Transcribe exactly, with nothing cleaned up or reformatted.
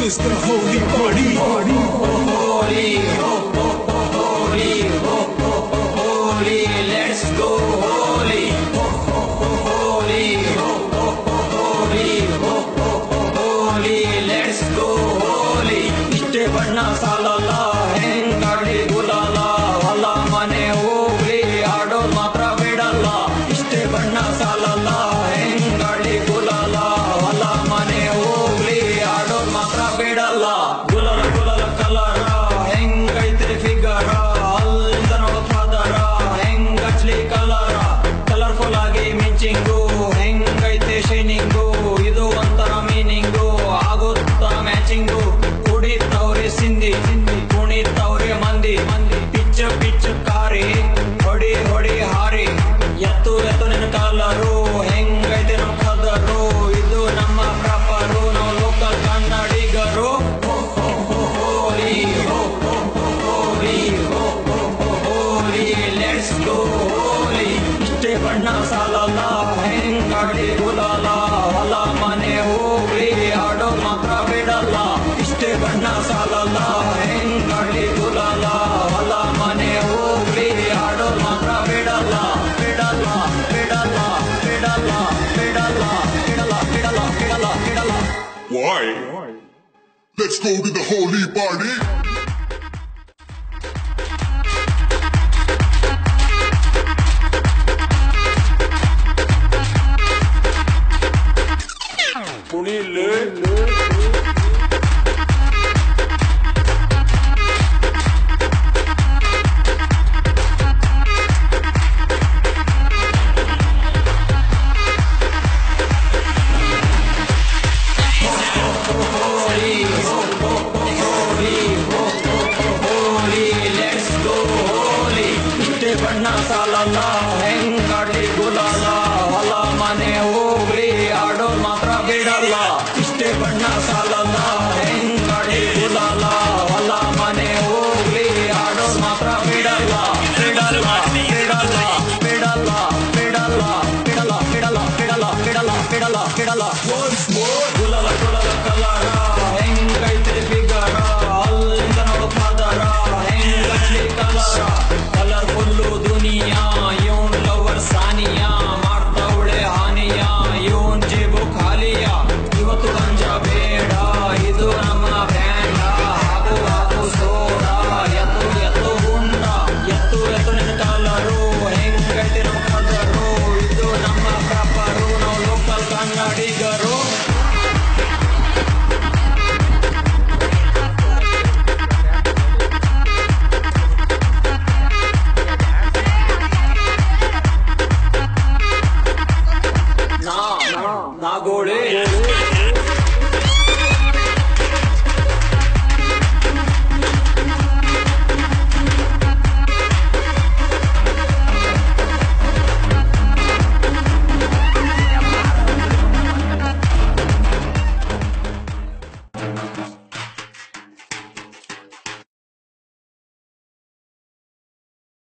is the holy party. Holy, ho, ho, ho, holy, ho, ho, ho, holy, let's go holy, ho, ho, ho, holy, ho, ho, ho, holy, ho, ho, ho, holy, let's go holy. ಇಷ್ಟೇ ಬಣ್ಣ ಸಾಲಲ್ಲ ಹೆಂಗಾಡಿ ಗುಲಾಲ ಹೊಲ ಮನೆ ಹೋಗ್ಲಿ ಆಡೋದ್ ಮಾತ್ರ ಬಿಡಲ್ಲ. ಇಷ್ಟೇ ಬಣ್ಣ ಸಾಲಲ್ಲ ಹೆಂಗಾಡಿ ಗುಲಾಲ ಹೊಲ ಮನೆ ಹೋಗ್ಲಿ ಆಡೋದ್ ಮಾತ್ರ ಬಿಡಲ್ಲ. ಗುಲಾಲ ಗುಲಾಲ ಕಲರ ಹೆಂಗೈತ್ರಿ ಫಿಗರ ಅಲ್ಲಿಂದ ನೋಡೋ ಫಾದರ ಹೆಂಗಚ್ಲಿ ಕಲರ ಕಲರ್ಫುಲ್ ಆಗಿ ಮಿಂಚಿಂಗು ಹೆಂಗೈತೆ ಶೈನಿಂಗು ಇದು ಒಂಥರ ಮೀನಿಂಗು ಆಗುತ್ತಾ ಮ್ಯಾಚಿಂಗು. ಕುಡಿತವ್ರೆ ಸಿಂಧಿ ಕುಣಿತವ್ರೆ ಮಂದಿ ಪಿಚ್ಚ ಪಿಚ್ಚ ಕಾರಿ ಹೊಡಿ ಹೊಡಿ ಹಾರಿ ಎತ್ತು ಎತ್ತು ನಿನ್ನ ಕಾಲರು ಹೆಂಗೈತೆ ನಮ್ಮ ಕದರು ಇದು ನಮ್ಮ ಪ್ರಾಪರು ನಾವು ಲೋಕಲ್ ಕನ್ನಡಿಗರು. ಹೋಲಿ ಹೋ ಹೋಲಿ ಹೋ ಹೋಲಿ ಲೆಟ್ಸ್ ಗೋ ಹೋಲಿ. ಇಷ್ಟೇ ಬಣ್ಣ ಸಾಲಲ್ಲ ಹೆಂಗಾಡಿ ಗುಲಾಲ ಹೊಲ ಮನೆ ಹೋಗ್ಲಿ ಆಡೋದ್ ಮಾತ್ರ ಬಿಡಲ್ಲ. ಇಷ್ಟೇ ಬಣ್ಣ ಸಾಲಲ್ಲ ಹೆಂಗಾಡಿ ಗುಲಾಲ ಹೊಲ ಮನೆ ಹೋಗ್ಲಿ ಆಡೋದ್ ಮಾತ್ರ ಬಿಡಲ್ಲ ಬಿಡಲ್ಲ ಬಿಡಲ್ಲ ಬಿಡಲ್ಲ ಬಿಡಲ್ಲ ಬಿಡಲ್ಲ ಬಿಡಲ್ಲ ಬಿಡಲ್ಲ ಬಿಡಲ್ಲ. Why? Let's go to the holy party. ಕುಣಿಲೆ ಬಣ್ಣ ಸಾಲಲ್ಲ ಹೆಂಗಾಡಿ ಗುಲಾಲ ಹೊಲ ಮನೆ ಹೋಗ್ಲಿ ಆಡೋದ್ ಮಾತ್ರ ಬಿಡಲ್ಲ. ಇಷ್ಟೇ ಬಣ್ಣ ಸಾಲಲ್ಲ ಹೆಂಗಾಡಿ ಗುಲಾಲ ಹೊಲ ಮನೆ ಹೋಗ್ಲಿ ಆಡೋದ್ ಮಾತ್ರ ಬಿಡಲ್ಲ ಬಿಡಲ್ಲ ಬಿಡಲ್ಲ ಬಿಡಲ್ಲ ಬಿಡಲ್ಲ ಬಿಡಲ್ಲ ಬಿಡಲ್ಲ ಬಿಡಲ್ಲ ಬಿಡಲ್ಲ ಬಿಡಲ್ಲ ಬಿಡಲ್ಲ.